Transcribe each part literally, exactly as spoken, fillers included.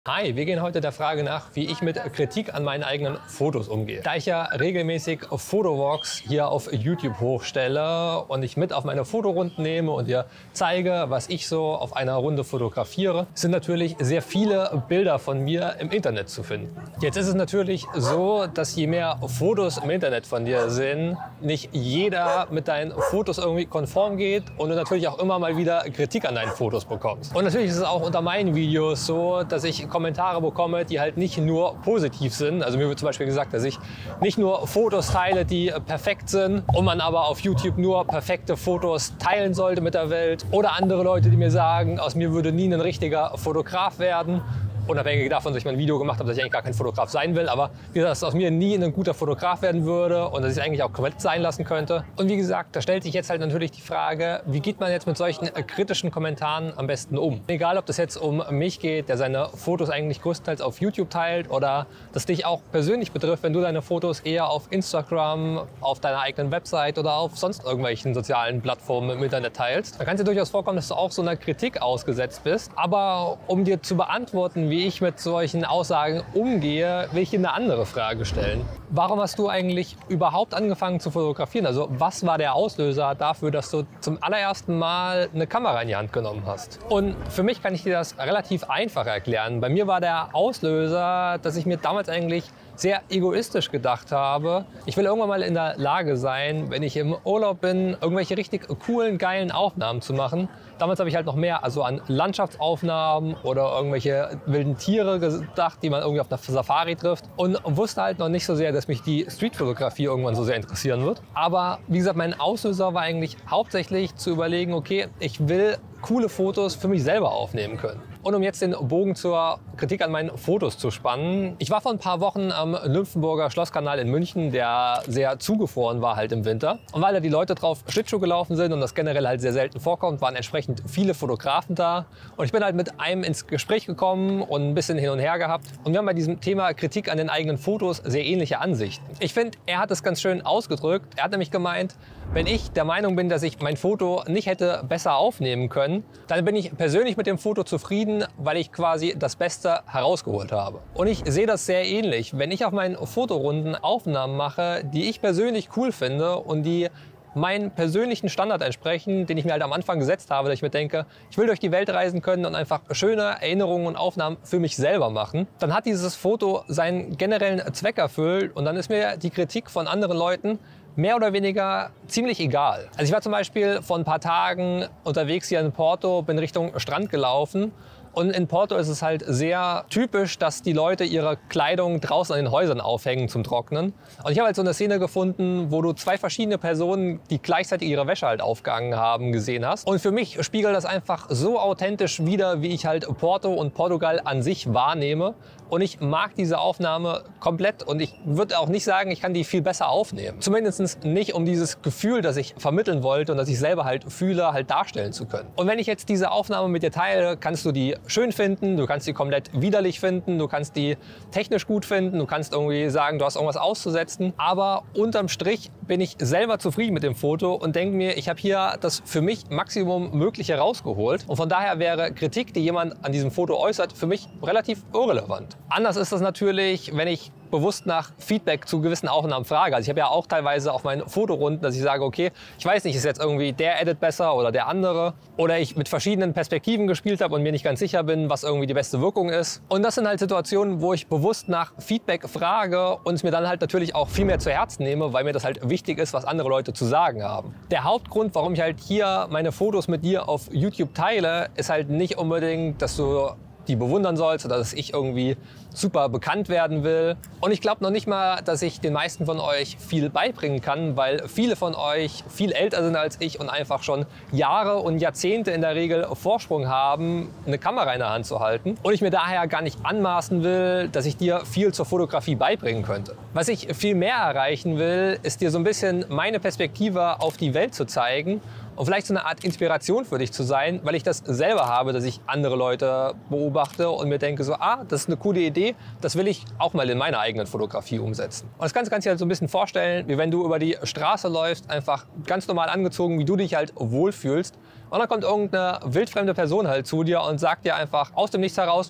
Hi, wir gehen heute der Frage nach, wie ich mit Kritik an meinen eigenen Fotos umgehe. Da ich ja regelmäßig Fotowalks hier auf YouTube hochstelle und ich mit auf meine Fotorunden nehme und dir zeige, was ich so auf einer Runde fotografiere, sind natürlich sehr viele Bilder von mir im Internet zu finden. Jetzt ist es natürlich so, dass je mehr Fotos im Internet von dir sind, nicht jeder mit deinen Fotos irgendwie konform geht und du natürlich auch immer mal wieder Kritik an deinen Fotos bekommst. Und natürlich ist es auch unter meinen Videos so, dass ich Kommentare bekomme, die halt nicht nur positiv sind. Also mir wird zum Beispiel gesagt, dass ich nicht nur Fotos teile, die perfekt sind und man aber auf YouTube nur perfekte Fotos teilen sollte mit der Welt. Oder andere Leute, die mir sagen, aus mir würde nie ein richtiger Fotograf werden. Unabhängig davon, dass ich mal ein Video gemacht habe, dass ich eigentlich gar kein Fotograf sein will, aber wie gesagt, dass aus mir nie ein guter Fotograf werden würde und dass ich es eigentlich auch komplett sein lassen könnte. Und wie gesagt, da stellt sich jetzt halt natürlich die Frage, wie geht man jetzt mit solchen kritischen Kommentaren am besten um? Egal, ob das jetzt um mich geht, der seine Fotos eigentlich größtenteils auf YouTube teilt oder das dich auch persönlich betrifft, wenn du deine Fotos eher auf Instagram, auf deiner eigenen Website oder auf sonst irgendwelchen sozialen Plattformen im Internet teilst. Da kann es dir durchaus vorkommen, dass du auch so einer Kritik ausgesetzt bist. Aber um dir zu beantworten, wie ich mit solchen Aussagen umgehe, will ich dir eine andere Frage stellen. Warum hast du eigentlich überhaupt angefangen zu fotografieren? Also was war der Auslöser dafür, dass du zum allerersten Mal eine Kamera in die Hand genommen hast? Und für mich kann ich dir das relativ einfach erklären. Bei mir war der Auslöser, dass ich mir damals eigentlich sehr egoistisch gedacht habe. Ich will irgendwann mal in der Lage sein, wenn ich im Urlaub bin, irgendwelche richtig coolen, geilen Aufnahmen zu machen. Damals habe ich halt noch mehr also an Landschaftsaufnahmen oder irgendwelche wilden Tiere gedacht, die man irgendwie auf einer Safari trifft. Und wusste halt noch nicht so sehr, dass mich die Streetfotografie irgendwann so sehr interessieren wird. Aber wie gesagt, mein Auslöser war eigentlich hauptsächlich zu überlegen, okay, ich will coole Fotos für mich selber aufnehmen können. Und um jetzt den Bogen zur Kritik an meinen Fotos zu spannen. Ich war vor ein paar Wochen am Nymphenburger Schlosskanal in München, der sehr zugefroren war halt im Winter. Und weil da die Leute drauf Schlittschuh gelaufen sind und das generell halt sehr selten vorkommt, waren entsprechend viele Fotografen da. Und ich bin halt mit einem ins Gespräch gekommen und ein bisschen hin und her gehabt. Und wir haben bei diesem Thema Kritik an den eigenen Fotos sehr ähnliche Ansichten. Ich finde, er hat es ganz schön ausgedrückt. Er hat nämlich gemeint, wenn ich der Meinung bin, dass ich mein Foto nicht hätte besser aufnehmen können, dann bin ich persönlich mit dem Foto zufrieden, weil ich quasi das Beste herausgeholt habe. Und ich sehe das sehr ähnlich. Wenn ich auf meinen Fotorunden Aufnahmen mache, die ich persönlich cool finde und die meinen persönlichen Standard entsprechen, den ich mir halt am Anfang gesetzt habe, dass ich mir denke, ich will durch die Welt reisen können und einfach schöne Erinnerungen und Aufnahmen für mich selber machen, dann hat dieses Foto seinen generellen Zweck erfüllt und dann ist mir die Kritik von anderen Leuten mehr oder weniger ziemlich egal. Also ich war zum Beispiel vor ein paar Tagen unterwegs hier in Porto, bin Richtung Strand gelaufen. Und in Porto ist es halt sehr typisch, dass die Leute ihre Kleidung draußen an den Häusern aufhängen zum Trocknen. Und ich habe halt so eine Szene gefunden, wo du zwei verschiedene Personen, die gleichzeitig ihre Wäsche halt aufgehangen haben, gesehen hast. Und für mich spiegelt das einfach so authentisch wider, wie ich halt Porto und Portugal an sich wahrnehme. Und ich mag diese Aufnahme komplett und ich würde auch nicht sagen, ich kann die viel besser aufnehmen. Zumindest nicht, um dieses Gefühl, das ich vermitteln wollte und das ich selber halt fühle, halt darstellen zu können. Und wenn ich jetzt diese Aufnahme mit dir teile, kannst du die schön finden, du kannst die komplett widerlich finden, du kannst die technisch gut finden, du kannst irgendwie sagen, du hast irgendwas auszusetzen. Aber unterm Strich bin ich selber zufrieden mit dem Foto und denke mir, ich habe hier das für mich Maximum Mögliche rausgeholt. Und von daher wäre Kritik, die jemand an diesem Foto äußert, für mich relativ irrelevant. Anders ist das natürlich, wenn ich bewusst nach Feedback zu gewissen Aufnahmen frage. Also ich habe ja auch teilweise auf meinen Fotorunden, dass ich sage, okay, ich weiß nicht, ist jetzt irgendwie der Edit besser oder der andere. Oder ich mit verschiedenen Perspektiven gespielt habe und mir nicht ganz sicher bin, was irgendwie die beste Wirkung ist. Und das sind halt Situationen, wo ich bewusst nach Feedback frage und es mir dann halt natürlich auch viel mehr zu Herzen nehme, weil mir das halt wichtig ist, was andere Leute zu sagen haben. Der Hauptgrund, warum ich halt hier meine Fotos mit dir auf YouTube teile, ist halt nicht unbedingt, dass du die bewundern sollst oder dass ich irgendwie super bekannt werden will. Und ich glaube noch nicht mal, dass ich den meisten von euch viel beibringen kann, weil viele von euch viel älter sind als ich und einfach schon Jahre und Jahrzehnte in der Regel Vorsprung haben, eine Kamera in der Hand zu halten. Und ich mir daher gar nicht anmaßen will, dass ich dir viel zur Fotografie beibringen könnte. Was ich viel mehr erreichen will, ist dir so ein bisschen meine Perspektive auf die Welt zu zeigen und vielleicht so eine Art Inspiration für dich zu sein, weil ich das selber habe, dass ich andere Leute beobachte und mir denke so, ah, das ist eine coole Idee, das will ich auch mal in meiner eigenen Fotografie umsetzen. Und das Ganze kannst du dir halt so ein bisschen vorstellen, wie wenn du über die Straße läufst, einfach ganz normal angezogen, wie du dich halt wohlfühlst. Und dann kommt irgendeine wildfremde Person halt zu dir und sagt dir einfach aus dem Nichts heraus,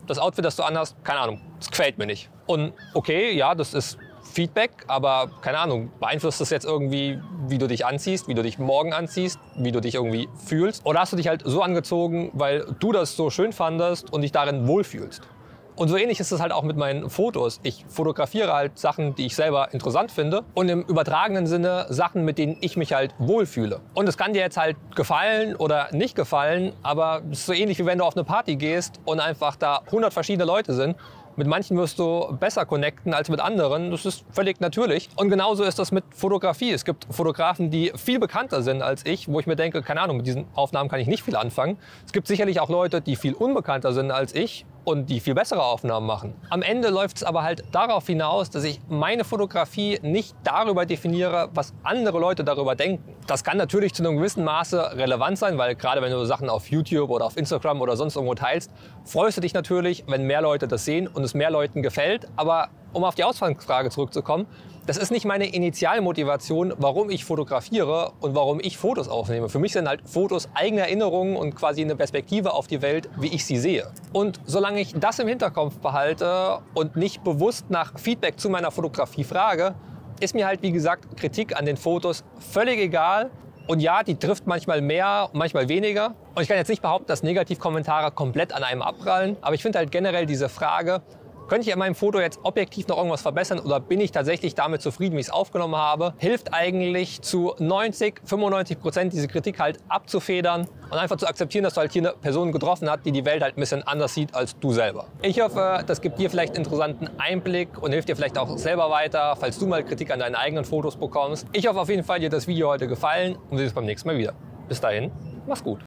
das Outfit, das du anhast, keine Ahnung, das gefällt mir nicht. Und okay, ja, das ist Feedback, aber keine Ahnung, beeinflusst das jetzt irgendwie, wie du dich anziehst, wie du dich morgen anziehst, wie du dich irgendwie fühlst? Oder hast du dich halt so angezogen, weil du das so schön fandest und dich darin wohlfühlst? Und so ähnlich ist es halt auch mit meinen Fotos. Ich fotografiere halt Sachen, die ich selber interessant finde und im übertragenen Sinne Sachen, mit denen ich mich halt wohlfühle. Und es kann dir jetzt halt gefallen oder nicht gefallen, aber es ist so ähnlich, wie wenn du auf eine Party gehst und einfach da hundert verschiedene Leute sind. Mit manchen wirst du besser connecten als mit anderen. Das ist völlig natürlich. Und genauso ist das mit Fotografie. Es gibt Fotografen, die viel bekannter sind als ich, wo ich mir denke, keine Ahnung, mit diesen Aufnahmen kann ich nicht viel anfangen. Es gibt sicherlich auch Leute, die viel unbekannter sind als ich und die viel bessere Aufnahmen machen. Am Ende läuft es aber halt darauf hinaus, dass ich meine Fotografie nicht darüber definiere, was andere Leute darüber denken. Das kann natürlich zu einem gewissen Maße relevant sein, weil gerade wenn du Sachen auf YouTube oder auf Instagram oder sonst irgendwo teilst, freust du dich natürlich, wenn mehr Leute das sehen und es mehr Leuten gefällt. Aber um auf die Ausgangsfrage zurückzukommen, das ist nicht meine Initialmotivation, warum ich fotografiere und warum ich Fotos aufnehme. Für mich sind halt Fotos eigene Erinnerungen und quasi eine Perspektive auf die Welt, wie ich sie sehe. Und solange ich das im Hinterkopf behalte und nicht bewusst nach Feedback zu meiner Fotografie frage, ist mir halt, wie gesagt, Kritik an den Fotos völlig egal. Und ja, die trifft manchmal mehr, manchmal weniger. Und ich kann jetzt nicht behaupten, dass Negativkommentare komplett an einem abprallen. Aber ich finde halt generell diese Frage, könnte ich an meinem Foto jetzt objektiv noch irgendwas verbessern oder bin ich tatsächlich damit zufrieden, wie ich es aufgenommen habe, hilft eigentlich zu neunzig, fünfundneunzig Prozent diese Kritik halt abzufedern und einfach zu akzeptieren, dass du halt hier eine Person getroffen hast, die die Welt halt ein bisschen anders sieht als du selber. Ich hoffe, das gibt dir vielleicht einen interessanten Einblick und hilft dir vielleicht auch selber weiter, falls du mal Kritik an deinen eigenen Fotos bekommst. Ich hoffe auf jeden Fall, dir hat das Video heute gefallen und wir sehen uns beim nächsten Mal wieder. Bis dahin, mach's gut.